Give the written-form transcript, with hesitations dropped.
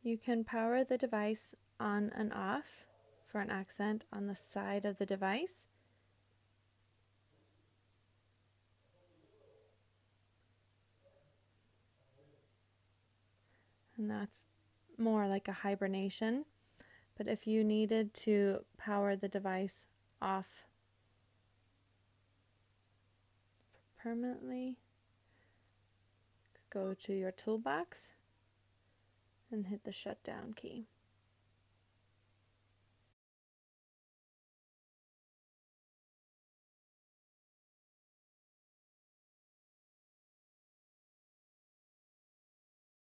You can power the device on and off for an accent on the side of the device. And that's more like a hibernation. But if you needed to power the device off permanently, go to your toolbox and hit the shutdown key.